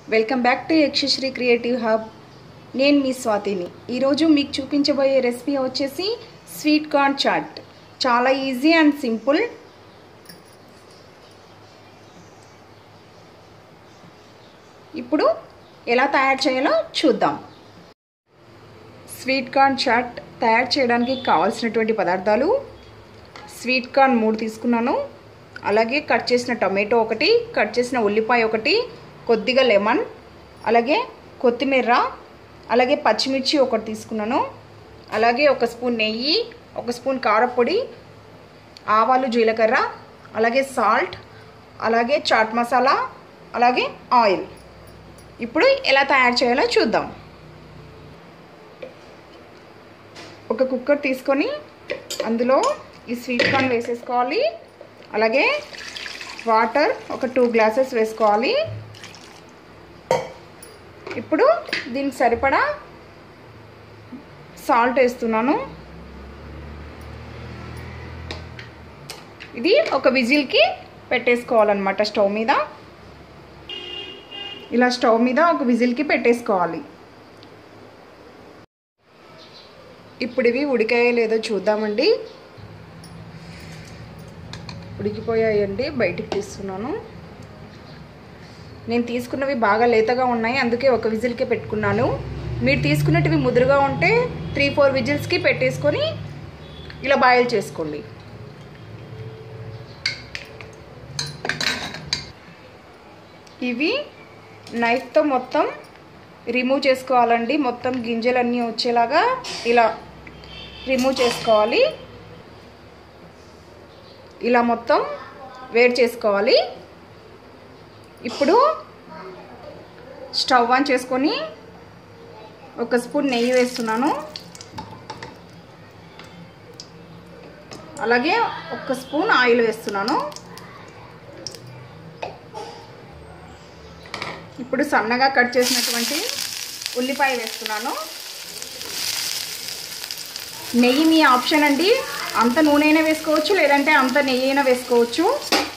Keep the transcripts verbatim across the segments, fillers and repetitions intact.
Welcome back to Yakshasri creative hub. నేను మీ స్వాతిని. ఈరోజు మీకు చూపించబోయే రెసిపీ వచ్చేసి స్వీట్ కార్న్ చాట్. చాలా ఈజీ అండ్ సింపుల్. ఇప్పుడు ఎలా తయారు చేయాలో చూద్దాం. స్వీట్ కార్న్ చాట్ తయారు చేయడానికి కావాల్సినటువంటి పదార్థాలు: స్వీట్ కార్న్ మూడు తీసుకున్నాను, అలాగే కట్ చేసిన టొమాటో ఒకటి, కట్ చేసిన ఉల్లిపాయ ఒకటి, కొద్దిగా లెమన్, అలాగే కొత్తిమీర, అలాగే పచ్చిమిర్చి ఒకటి తీసుకున్నాను, అలాగే ఒక స్పూన్ నెయ్యి, ఒక స్పూన్ కారపొడి, ఆవాలు జీలకర్ర, అలాగే సాల్ట్, అలాగే చాట్ మసాలా, అలాగే ఆయిల్. ఇప్పుడు ఎలా తయారు చేయాలో చూద్దాం. ఒక కుక్కర్ తీసుకొని అందులో ఈ స్వీట్ కార్న్ వేసేసుకోవాలి. అలాగే వాటర్ ఒక టూ గ్లాసెస్ వేసుకోవాలి. ఇప్పుడు దీనికి సరిపడా సాల్ట్ వేస్తున్నాను. ఇది ఒక విజిల్కి పెట్టేసుకోవాలన్నమాట. స్టవ్ మీద ఇలా స్టవ్ మీద ఒక విజిల్కి పెట్టేసుకోవాలి. ఇప్పుడు ఇవి ఉడికాయో లేదో చూద్దామండి. ఉడికిపోయాయండి, బయటికి తీస్తున్నాను. నేను తీసుకున్నవి బాగా లేతగా ఉన్నాయి, అందుకే ఒక విజిల్కే పెట్టుకున్నాను. మీరు తీసుకున్నటివి ముదురుగా ఉంటే త్రీ ఫోర్ విజిల్స్కి పెట్టేసుకొని ఇలా బాయిల్ చేసుకోండి. ఇవి నైఫ్తో మొత్తం రిమూవ్ చేసుకోవాలండి. మొత్తం గింజలన్నీ వచ్చేలాగా ఇలా రిమూవ్ చేసుకోవాలి. ఇలా మొత్తం వేడి చేసుకోవాలి. ఇప్పుడు స్టవ్ ఆన్ చేసుకొని ఒక స్పూన్ నెయ్యి వేస్తున్నాను, అలాగే ఒక స్పూన్ ఆయిల్ వేస్తున్నాను. ఇప్పుడు సన్నగా కట్ చేసినటువంటి ఉల్లిపాయ వేస్తున్నాను. నెయ్యి మీ ఆప్షన్ అండి. అంత నూనె అయినా వేసుకోవచ్చు, లేదంటే అంత నెయ్యి అయినా వేసుకోవచ్చు.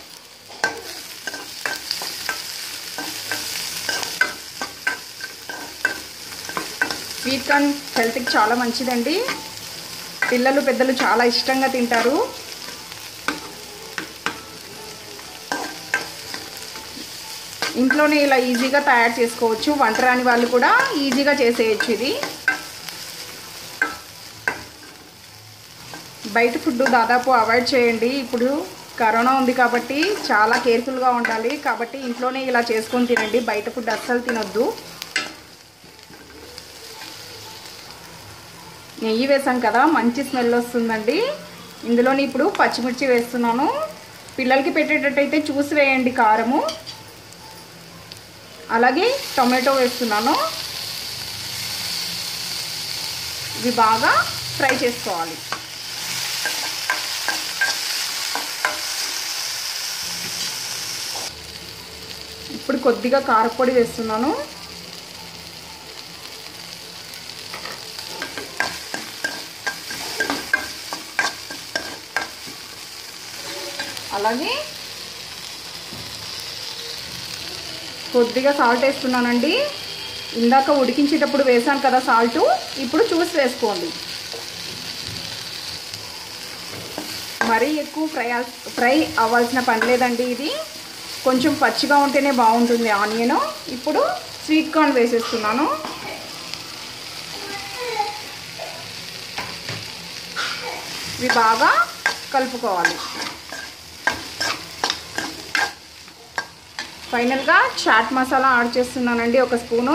స్వీట్ కార్న్ హెల్త్కి చాలా మంచిదండి. పిల్లలు పెద్దలు చాలా ఇష్టంగా తింటారు. ఇంట్లోనే ఇలా ఈజీగా తయారు చేసుకోవచ్చు. వంట రాని వాళ్ళు కూడా ఈజీగా చేసేయచ్చు. ఇది బయట ఫుడ్ దాదాపు అవాయిడ్ చేయండి. ఇప్పుడు కరోనా ఉంది కాబట్టి చాలా కేర్ఫుల్గా ఉండాలి. కాబట్టి ఇంట్లోనే ఇలా చేసుకొని తినండి. బయట ఫుడ్ అస్సలు తినొద్దు. నెయ్యి వేసాం కదా, మంచి స్మెల్ వస్తుందండి. ఇందులోని ఇప్పుడు పచ్చిమిర్చి వేస్తున్నాను. పిల్లలకి పెట్టేటట్టయితే చూసి వేయండి కారము. అలాగే టొమాటో వేస్తున్నాను. ఇవి బాగా ఫ్రై చేసుకోవాలి. ఇప్పుడు కొద్దిగా కారపొడి వేస్తున్నాను. అలాగే కొద్దిగా సాల్ట్ వేస్తున్నానండి. ఇందాక ఉడికించేటప్పుడు వేసాను కదా సాల్ట్, ఇప్పుడు చూసి వేసుకోండి. మరీ ఎక్కువ ఫ్రై ఫ్రై అవ్వాల్సిన పని లేదండి. ఇది కొంచెం పచ్చిగా ఉంటేనే బాగుంటుంది ఆనియన్. ఇప్పుడు స్వీట్ కార్న్ వేసేస్తున్నాను. ఇవి బాగా కలుపుకోవాలి. ఫైనల్గా చాట్ మసాలా యాడ్ చేస్తున్నానండి, ఒక స్పూను.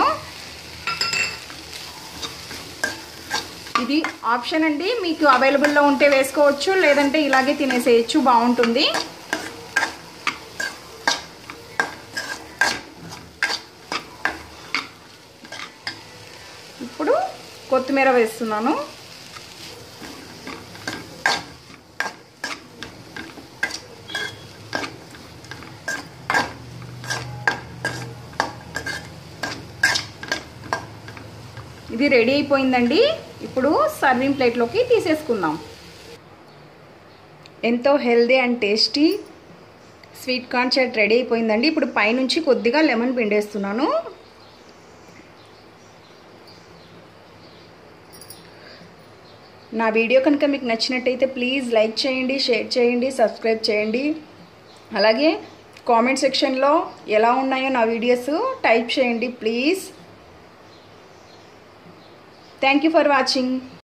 ఇది ఆప్షన్ అండి. మీకు అవైలబుల్లో ఉంటే వేసుకోవచ్చు, లేదంటే ఇలాగే తినేసేయచ్చు, బాగుంటుంది. ఇప్పుడు కొత్తిమీర వేస్తున్నాను. ఇది రెడీ అయిపోయిందండి. ఇప్పుడు సర్వింగ్ ప్లేట్లోకి తీసేసుకుందాం. ఎంతో healthy and tasty sweet corn chaat ready అయిపోయిందండి. ఇప్పుడు పైనుంచి కొద్దిగా లెమన్ పిండేస్తున్నాను. నా వీడియో కనుక మీకు నచ్చినట్టయితే ప్లీజ్ లైక్ చేయండి, షేర్ చేయండి, సబ్స్క్రైబ్ చేయండి. అలాగే కామెంట్ సెక్షన్లో ఎలా ఉన్నాయో నా వీడియోస్ టైప్ చేయండి please. Thank you for watching.